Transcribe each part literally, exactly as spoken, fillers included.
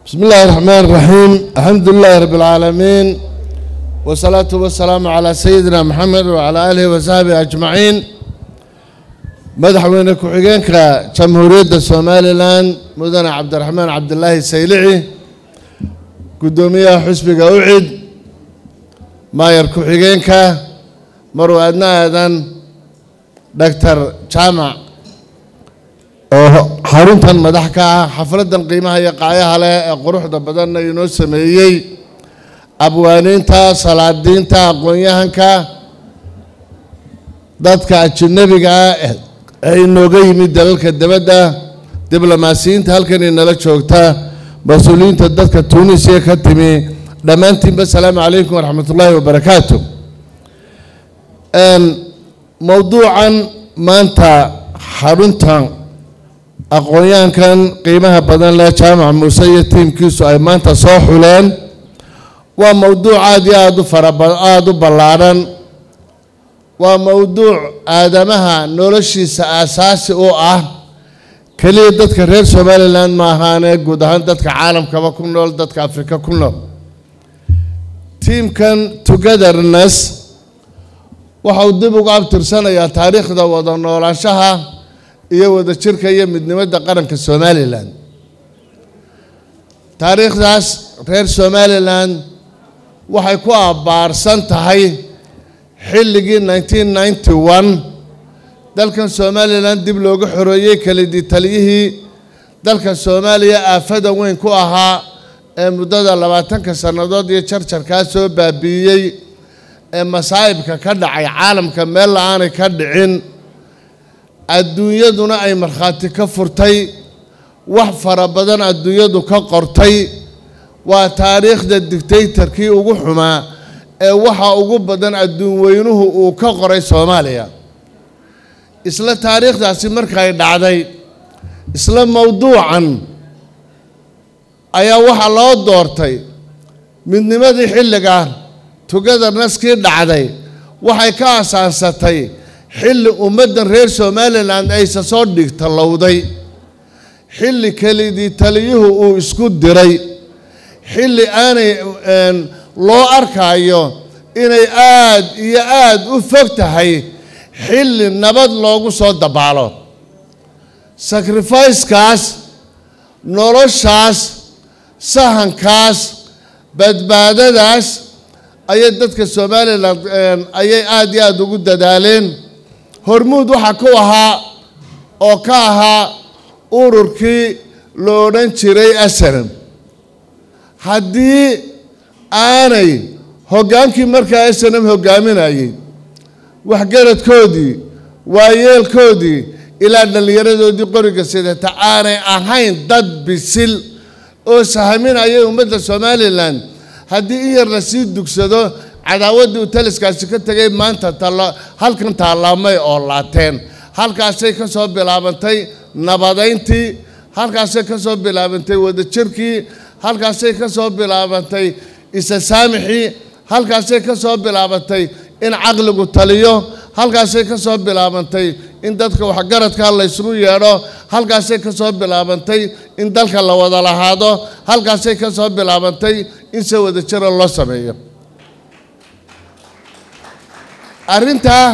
بسم الله الرحمن الرحيم. الحمد لله رب العالمين والصلاة والسلام على سيدنا محمد وعلى آله وصحبه أجمعين. مدحوينك وحجينك جمهورية الصوماليلاند مدن عبد الرحمن عبد الله السيلعي قدومية حسب قوعد ما يركو حجينك مرو أدنى أذن دكتور جامع xaruntan madaxka ah xafladan qiimaha iyo qaayaha leh ee quruxda badan ay noo sameeyay abwaaniinta salaadiinta aqoon-yahanka dadka ajnabiga ah ee inooga yimid dalalka dibadda diblomaasiyiinta halkan inala joogta mas'uuliyiinta dadka Tunisia ka timi dhammaantiin assalaamu calaykum waraxmatullaahi wabarakaatuh. mawduucan maanta xaruntan aqoon-yahankan qiimaha badan leh jaamac muuse iyo tiimkiisu ay maanta soo xuleen waa mawduuc aad iyo aad u fara aad u ballaaran. waa mawduuc aadamaha noloshiisa aasaasi u ah kaliya dadka reer Somaliland ma ahaane guud ahaan dadka caalamkaba ku nool dadka Afrika ku nool. tiimkan togetherness waxa uu dib ugu abtirsanayaa taariikhda wada noolaanshaha iyo wada jirka iyo midnimada qaranka Somaliland. taariikhdaas reer Somaliland waxay ku abaarsan tahay xilligii nineteen ninety-one dalkan Somaliland dib looga xoreeyay kalidii taliyihii dalka Soomaaliya aafada weyn ku ahaa ee muddada labaatanka sanadood iyo jarjarka soo baabiyay ee masaa'ibka ka dhacay caalamka meel aan ka dhicin adduunyaduna ay markhaati ka furtay wax fara badan adduunyadu ka qortay. waa taariikhda dictatorkii ugu xumaa ee waxa ugu badan adduun weynuhu uu ka qoray Soomaaliya. isla taariikhdaasi markay dhacday isla mawduucan ayaa waxa loo doortay midnimadii xilliga togetherness-kii dhacday waxay ka asaansatay xilli ummadan reer Somaliland ay soo dhigtalowday xilli kalidii taliyuhu uu isku diray xilli aanay loo arkayo inay aad iyo aad u fog tahay xilli nabad loogu soo dabaalo. sacrifice-kaas noloshaas sahankaas badbaadadaas ayay dadka Somaliland ayay aad iyo aad ugu dadaaleen. hormuud waxa ku ahaa oo ka ahaa ururkii loo odhan jiray asalam. haddii aanay hoggaankii markaa asalam hoggaaminayay waxgaradkoodii waayeelkoodii ilaa dhallinyaradoodii qoriga sidata aanay ahayn dad bisil oo sahaminayay ummadda Somaliland haddii in yar la sii dugsado cadaawadii uu taliskaasi ka tagay maanta halkan taalaamay oo laateen halkaasay ka soo bilaabantay nabadeyntii halkaasay ka soo bilaabantay wada jirkii halkaasay ka soo bilaabantay isa saamixii halkaasay ka soo bilaabantay in caqligu taliyo halkaasay ka soo bilaabantay in dadka waxgaradka la isugu yeedho halkaasay ka soo bilaabantay in dalka la wada lahaado halkaasay ka soo bilaabantay in si wada jira loo sameeyo. arrintaa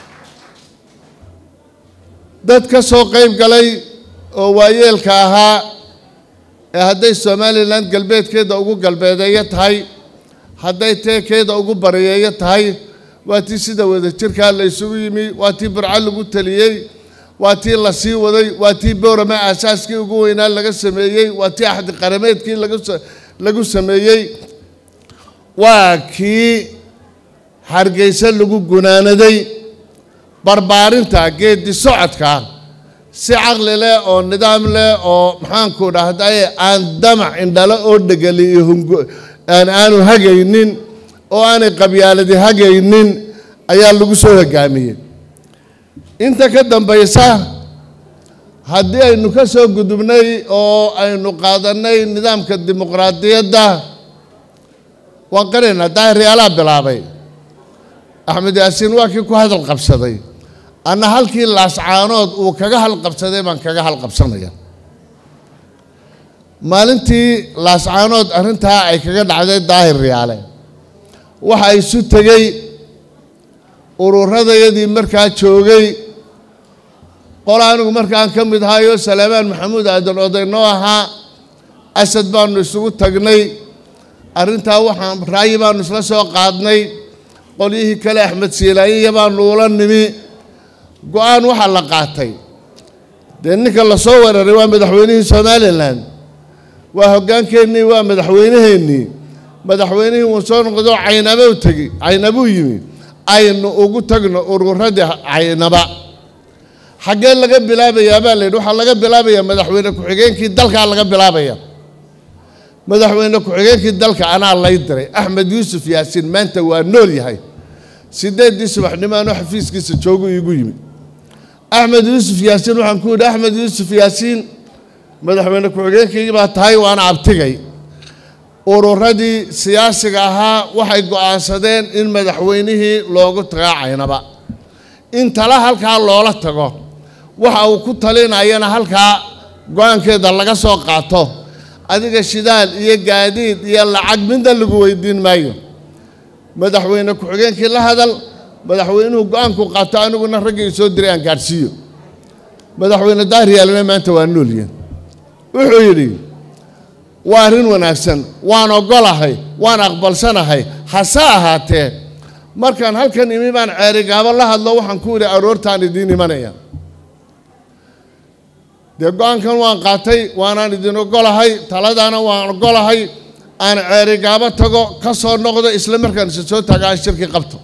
dad ka soo qayb galay oo waayeelka ahaa ee hadday Somaliland galbeedkeeda ugu galbeedeeyo tahay hadday teekeeda ugu bariyeeyo tahay waa tii sida wada jirka la isugu yimi waa tii burca lagu taliyay waa tii la sii waday waa tii boorama asaaskii ugu weynaa laga sameeyay waa tii axdi qarameedkii lagu lagu sameeyay waa kii hargeysa lagu gunaanaday barbaarinta geedi socodka si caqli leh oo nidaam leh oo maxaan ku dhahday aan damac indhalo oo dhagali iyo aan aanu hagaynin oo aanay qabyaaladi hagaynin ayaa lagu soo hogaamiyay. inta ka dambaysa haddii aynu ka soo gudubnay oo aynu qaadanay nidaamka dimuqraadiyadda waan qarina daahiryaalaha bilaabay axmed yaasiin waa kii ku hadal qabsaday anna halkii laascaanood uu kaga hal qabsaday baan kaga hal qabsanaya. maalintii laascaanood arrintaa ay kaga dhacday daahir riyaale waxa ay isu tegay ururadayadii markaa joogay qol anigu markaan ka mid ahayo Salaamaan Maxamuud Aadan odaynoo ahaa asad baanu isugu tagnay arrintaa waxaan raayi baanu isla soo qaadnay qolihii kale Axmed Siilaaye baanu ula nimi go'aan waxa la qaatay dee ninka la soo weeraray waa madaxweynihii Somaliland waa hogaankeenii waa madaxweyniheenii madaxweynihii uu soo noqdo Caynaba u tagay Caynaba yimi aynu ugu tagno ururadii Caynaba xagee laga bilaabayaa baa leeyahay waxa laga bilaabayaa madaxweyne ku xigeenkii dalka laga bilaabayaa madaxweyne ku xigeenkii dalka anaa lay diray Axmed Yuusuf Yaasiin maanta waa nool yahay sideedii subaxnimaano xafiiskiisa joogo igu yimi Axmed Yuusuf Yaasiin waxaan ku yidhi Axmed Yuusuf Yaasiin madaxweyne ku xigeenkii baa tahay waana abtigay ururadii siyaasiga ahaa waxay go'aansadeen in madaxweynihii loogu tago Caynaba in tala halkaa loola tago waxa uu ku talinayana halkaa go'aankeeda laga soo qaato adiga shidaal iyo gaadiid iyo lacag midna lagu weydiin maayo madaxweyne ku xigeenkii la hadal madaxweynuhu go'aanku qaato aniguna ragii soo diray aan gaarsiiyo madaxweyne Daahir Riyaale maanta waa nool yahay wuxuu yidhi waa arrin wanaagsan waan ogolahay waan aqbalsanahay hase ahaatee markaan halkan imi baan ceerigaabo la hadlo waxaan ku yidhi aroortaan idiin imanaya dee go'aankan waan qaatay waanaan idin ogolahay taladaana waan ogolahay aan ceerigaabo tago ka soo noqdo isla markaan isa soo tagaa shirkii qabto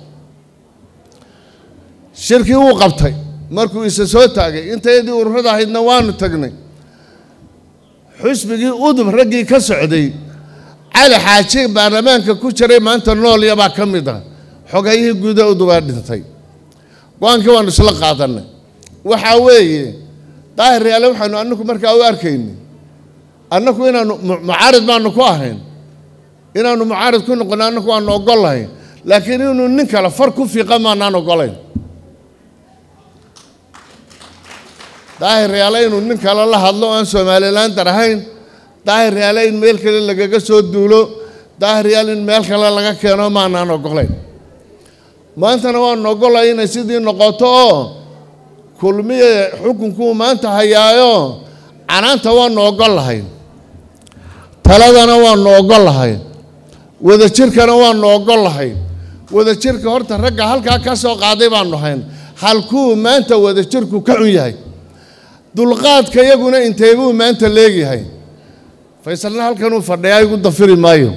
shirkii wuu qabtay markuu isa soo taagay intayadii ururada ahaydna waanu tagnay xusbigii udub raggii ka socday cali xaaji baarlamaanka ku jiray maanta nool yabaa ka mid ah xogayihii guud ee udubaa dhintay go'aankii waanu isla qaadanay waxaa weeye Daahir Riyaale waxaanu annagu markaa u arkaynay annagu inaanu mucaarid baanu ku ahayn inaanu mucaarid ku noqon annagu waanu ogolahay laakiin inuu nin kale far ku fiiqa maanaan ogolayn Daahir Riyaale inuu nin kale la hadlo aan Somaliland darahayn Daahir Riyaale in meel kale lagaga soo duulo Daahir Riyaale in meel kale laga keeno maanaan ogolayn maantana waan ogolay inay sidii noqoto oo kulmiye xukunku maanta hayaayo canaanta waan ogolahay taladana waan ogolahay wada jirkana waan ogolahay wada jirka horta ragga halka ka soo qaaday baan nahayn halku maanta wada jirku ka xun yahay dulqaadka iyaguna inteebuu maanta leeyahay Faysalna halkan uu fadhiyay ugu dafiri maayo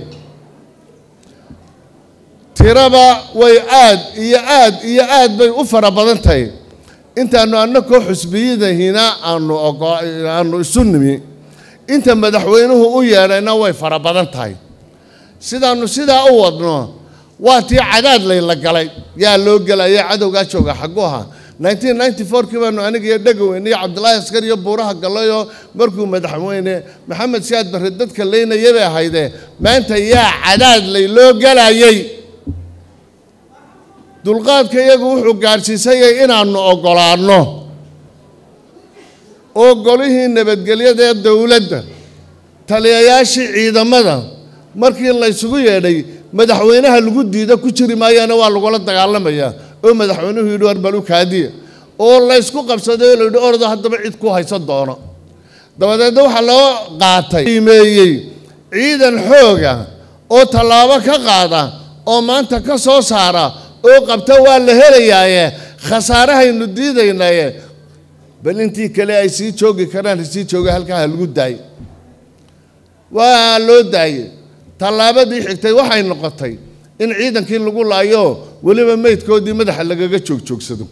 tiraba way aad iyo aad iyo aad bay u fara badan tahay intaanu annako xusbiyadahina aanu aanu isu nimi inta madaxweynuhu u yeedhayna way fara badan tahay sidaanu sidaa u wadno waa tii cadaad la galay yaa loo galay cadowga jooga xaguha nineteen ninety-four kii baanu aniga iyo dhagaweyne iyo Cabdullaahi Askari iyo buuraha galayo markuu madaxweyne Maxamed Siyaad Barre dadka leynayay bay ahaydee maanta yaa cadaad loo galayay dulqaadka iyagu wuxuu gaarsiisay inaanu ogolaano oo golihii nabadgelyada ee dawladda taliyayaashii ciidamada markii la isugu yeedhay madaxweynaha lagu diido ku jiri maayana waa lagu la dagaalamaya oo madaxweynuhu yidhi war balu kaadiya oo la isku qabsaday oo la yidhi ordo haddaba cid ku hayso doono dabadeed waxa loo qaatay iimeeyay ciidan xooga oo talaabo ka qaada oo maanta ka soo saara oo qabta waa la helayaaye khasaarahaynu diidaynaaye bal intii kale ay sii joogi karaan sii jooga halka lagu daay waa loo daayay talaabadii xigtay waxay noqotay in ciidankii lagu laayo waliba meydkoodii madaxa lagaga joog joogsado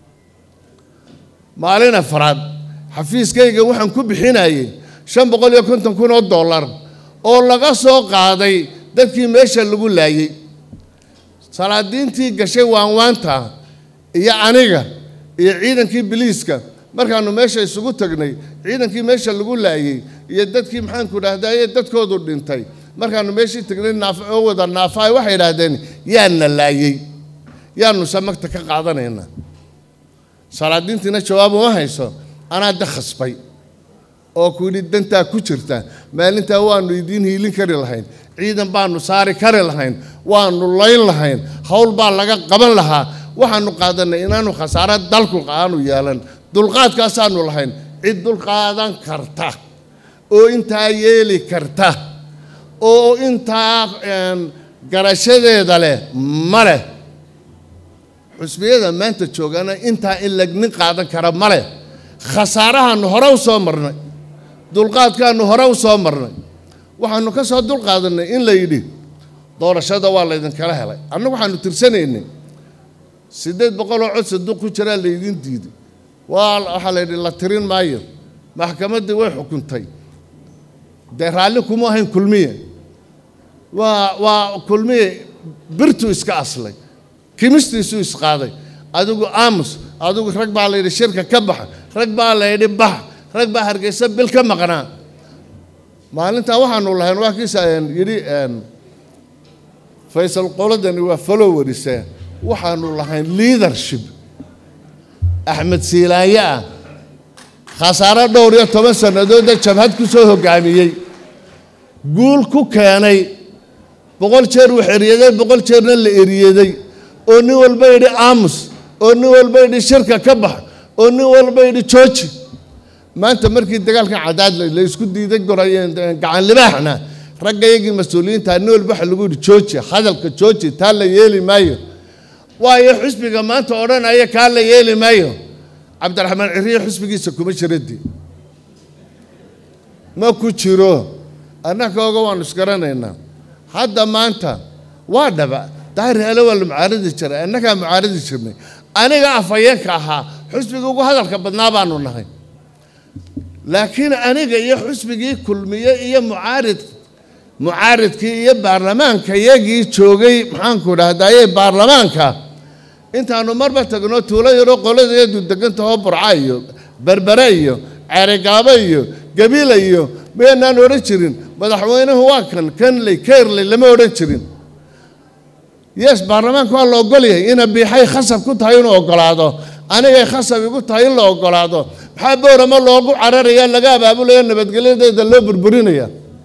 maalin afraad xafiiskayga waxaan ku bixinayay shan boqol iyo konton kun oo dollar oo laga soo qaaday dadkii meesha lagu laayay salaadiintii gashay waan waanta iyo aniga iyo ciidankii biliiska markaanu meesha isugu tagnay ciidankii meesha lagu laayay iyo dadkii maxaan ku raahday dadkoodu dhintay markaanu meeshii tagnay naaf oo wada naafay waxay yiraahdeen yaana laayay yaanu samagta ka qaadanayna salaadiintina jawaab uma hayso anaa dakhasbay oo ku yidhi dantaa ku jirta maalintaa waanu idiin hiilin kari lahayn ciidan baanu saari kari lahayn waanu layn lahayn hawl baa laga qaban lahaa waxaanu qaadanay inaanu khasaaro dalku aanu yeelan dulqaadkaasaanu lahayn cid dulqaadan karta oo intaa yeeli karta oo intaa garashadeeda leh ma leh xusbiyada maanta joogana intaa in lagnin qaadan kara ma leh khasaarahaanu hore u soo marnay dulqaadkaanu hore u soo marnay waxaanu ka soo dulqaadanay in la yidhi doorashada waa laydinkala helay annagu waxaanu tirsanaynay sideed boqol oo cod saduuq ku jiraa laydin diiday waa waxaa la yidhi la tirin maayo maxkamaddii way xukuntay dee raalli kuma ahayn kulmiye waa waa kulmiye birtu iska aslay kimistiisu isqaaday adigu aamus adigu rag baa la yidhi shirka ka baxa rag baa la yidhi bax rag baa hargeysa bil ka maqnaa maalintaa waxaanu lahayn waa kiisa yidhi faysal qoladani waa followerisa waxaanu lahayn leadership axmed siilaaye ah khasaaro dhowr iyo toban sannadoodda jabhad ku soo hoggaamiyey guul ku keenay boqol jeer wax eriyaday boqol jeerna la eriyaday oo nin walba yidhi aamus oo nin walba yidhi shirka ka bax oo nin walba yidhi jooji maanta markii dagaalka cadaad la isku diiday gorayeen gacan libaaxna raggayagii mas-uuliyiinta nin walba waxa lagu yidhi jooji hadalka jooji taa la yeeli maayo waayo xusbiga maanta odhanaya kaa la yeeli maayo cabdiraxmaan ciriye xusbigiisa kuma jiradii ma ku jiro annaka oga waanu isgaranaynaa hadda maanta waa dhaba daahir hele waa la mucaaradi jiray annagaa mucaaradi jirnay aniga afhayeenka ahaa xusbiga ugu hadalka badnaa baanu nahay laakiin aniga iyo xusbigii kulmiye iyo mucaarid mucaaridkii iyo baarlamaanka iyagii joogay maxaanku dhahdaayey baarlamaanka intaanu marba tagno tuulo yaroo qoladeedu degantahoo burca iyo berbere iyo ceerigaabo iyo gabiila iyo maynaan odhan jirin madaxweynuhu waa kan kanley keerley lama odhan jirin yes baarlamaanka waa la ogol yahay ina biixay khasab ku tahay inuu ogolaado anigay khasab igu tahay in la ogolaado maxaa boorama loogu cararaya laga abaabulaya nabadgelyadeeda loo burburinaya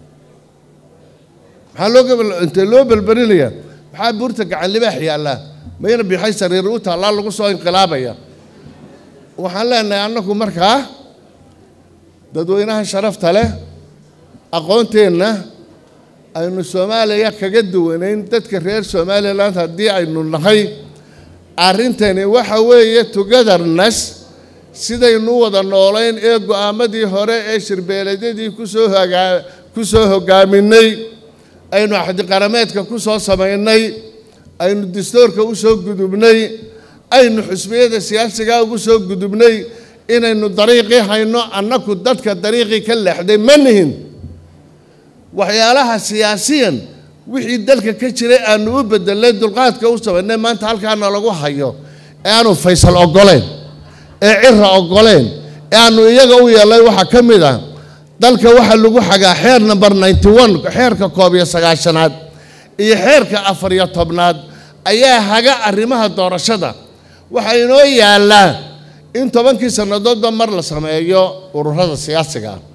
maxaa loo intee loo burburinaya maxaa buurta gacan libaax yaallaa mayna biixay sariir u taallaa lagu soo inqilaabaya waxaan leenahay annagu markaa dadweynaha sharafta leh aqoonteenna aynu soomaaliya kaga duwanayn dadka reer somaliland haddii aynu nahay arrintani waxa weeye togetherness sidaynu wada noolayn ee go'aamadii hore ee shirbeeledyadii kusoo hogaa ku soo hoggaaminay aynu axdiqarameedka ku soo samaynay aynu dastuurka u soo gudubnay aynu xusbiyada siyaasiga ugu soo gudubnay inaynu dariiqii hayno annaku dadka dariiqii ka leexday ma nihin waxyaalaha siyaasiyan wixii dalka ka jiray aanu u bedelay dulqaadka u samaynay maanta halkaana lagu hayo ee aanu faysal ogoleen ee cira ogoleen ee aanu iyaga u yeelay waxaa ka mid ah dalka waxaa lagu xagaa xeer number ninety one xeerka koob iyo sagaashanaad iyo xeerka afar iyo tobnaad ayaa haga arrimaha doorashada waxaa inoo yaallaa in tobankii sannadoodba mar la sameeyo ururada siyaasiga ah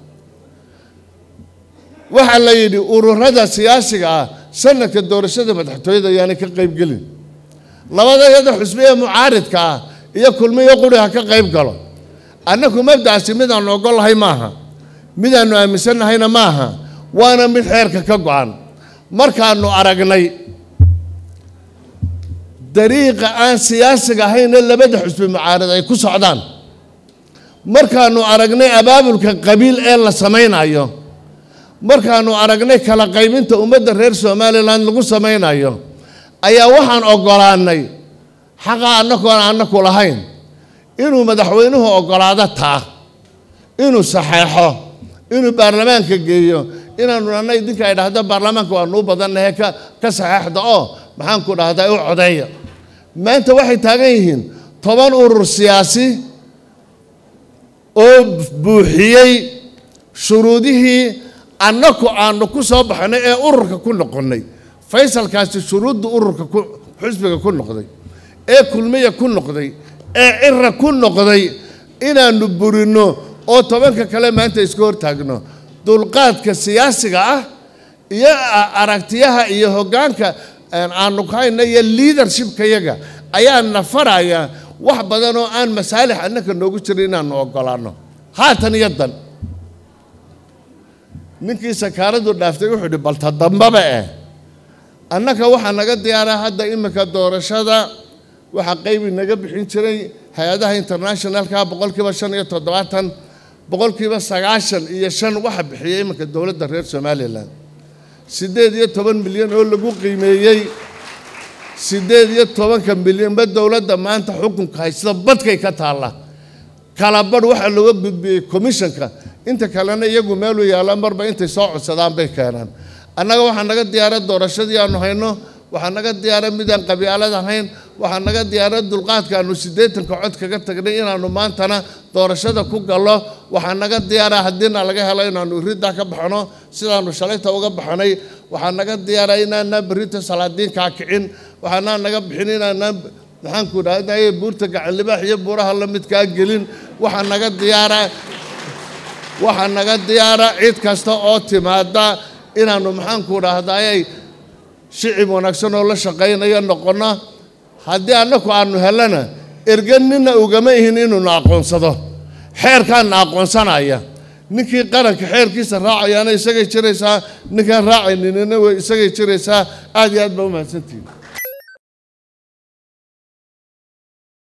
waxaa la yidhi ururada siyaasiga ah sanadka doorashada madaxtooyada ayaanay ka qayb gelin labadayada xusbi ee mucaaridka ah iyo kulmiyo quri ha ka qayb galo annagu mabdaasi midaanu ogolahay maaha midaanu aaminsannahayna maaha waana mid xeerka ka go-an markaanu aragnay dariiqa aan siyaasiga ahayn ee labada xusbi mucaarid ay ku socdaan markaanu aragnay abaabulka qabiil ee la samaynayo markaanu aragnay kala qaybinta ummadda reer somaliland lagu samaynayo ayaa waxaan ogolaanay xaqa annagoon annaku lahayn inuu madaxweynuhu ogolaado taa inuu saxeexo inuu baarlamaanka geeyo inaanu anna idinka ay dhahdo baarlamaanka waa nuu badannahe ka ka saxeexda oo maxaanku dhahdaa u codeeya maanta waxay taagan yihiin toban urur siyaasi oo buuxiyey shuruudihii annaku aanu ku soo baxnay ee ururka ku noqonnay faysalkaasi shuruudda ururka ku xusbiga ku noqday ee kulmiya ku noqday ee cira ku noqday inaanu burino oo tobanka kale maanta isku hortaagno dulqaadka siyaasiga ah iyo aragtiyaha iyo hoggaanka aanu ka hayno iyo leadershipka yaga ayaa nafaraya wax badan oo aan masaalix annaka noogu jirin inaanu ogolaano haatan iyo dan ninkii sakaaradu dhaaftay wuxuu yidhi balta dambaba eh annaka waxaa naga diyaaraa hadda imika doorashada waxaa qayb inaga bixin jiray hay-adaha internationalka boqolkiiba shan iyo toddobaatan boqolkiiba sagaashan iyo shan waxa bixiyay imika dowladda reer Somaliland sideed iyo toban milyan oo lagu qiimeeyay sideed iyo tobanka milyan ba dowladda maanta xukunka haysta badkay ka taala kala badh waxa looga gudbiyay commissionka inta kalena iyagu meel u yaala marba intay soo codsadaan bay keenaan annaga waxaa naga diyaaray doorashadii aanu hayno waxaa naga diyaaray midaan qabyaalad ahayn waxaa naga diyaaray dulqaadka aanu siddeetanka cod kaga tagnay inaanu maantana doorashada ku gallo waxaa naga diyaaray haddiina laga helo inaanu riddaa ka baxno sidaanu shalayta uga baxnay waxaa naga diyaaray inaanaan berrita salaadiinkaa kicin waxaanaan naga bixin inaanaan maxaan ku dhahday buurta gacan libaax iyo buuraha la midkaa gelin waxaa naga diyaaraa waxaa naga diyaaraa cid kasta oo timaada inaanu maxaan ku dhahday shicib wanaagsan oo la shaqeynaya noqono haddii annaku aanu helana erganina ugama ihin inuu aqoonsado xeerkaan aqoonsanaya ninkii qaranka xeerkiisa raacayana isagay jiraysaa ninkaan raacayninina way isagay jiraysaa aad iyo aad baa u mahadsantihiin